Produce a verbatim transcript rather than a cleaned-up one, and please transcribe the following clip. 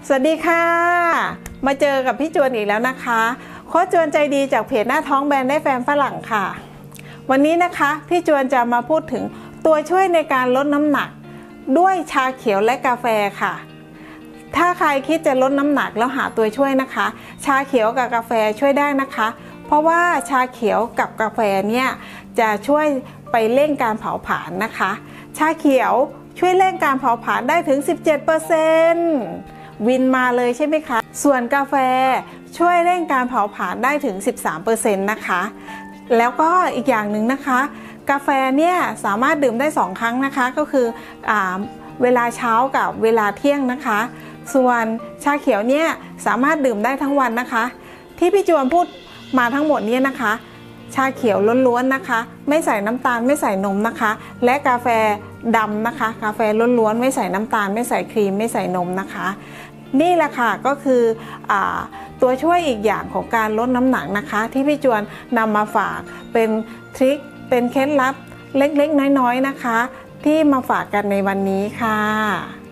สวัสดีค่ะมาเจอกับพี่จวนอีกแล้วนะคะโค้ชจวนใจดีจากเพจหน้าท้องแบนได้แฟนฝรั่งค่ะวันนี้นะคะพี่จวนจะมาพูดถึงตัวช่วยในการลดน้ำหนักด้วยชาเขียวและกาแฟค่ะถ้าใครคิดจะลดน้ำหนักแล้วหาตัวช่วยนะคะชาเขียวกับกาแฟช่วยได้นะคะเพราะว่าชาเขียวกับกาแฟเนี่ยจะช่วยไปเร่งการเผาผลาญนะคะชาเขียวช่วยเร่งการเผาผลาญได้ถึง สิบเจ็ดเปอร์เซ็นต์ วินมาเลยใช่ไหมคะส่วนกาแฟช่วยเร่งการเผาผลาญได้ถึง สิบสามเปอร์เซ็นต์ นะคะแล้วก็อีกอย่างหนึ่งนะคะกาแฟเนี่ยสามารถดื่มได้สองครั้งนะคะก็คืออ่าเวลาเช้ากับเวลาเที่ยงนะคะส่วนชาเขียวเนี่ยสามารถดื่มได้ทั้งวันนะคะที่พี่จวนพูดมาทั้งหมดนี้นะคะชาเขียวล้วนๆนะคะไม่ใส่น้ำตาลไม่ใส่นมนะคะและกาแฟดำนะคะกาแฟล้วนๆไม่ใส่น้ำตาลไม่ใส่ครีมไม่ใส่นมนะคะนี่แหละค่ะก็คืออ่าตัวช่วยอีกอย่างของการลดน้ำหนักนะคะที่พี่จวนนำมาฝากเป็นทริคเป็นเคล็ดลับเล็กๆน้อยๆนะคะที่มาฝากกันในวันนี้ค่ะ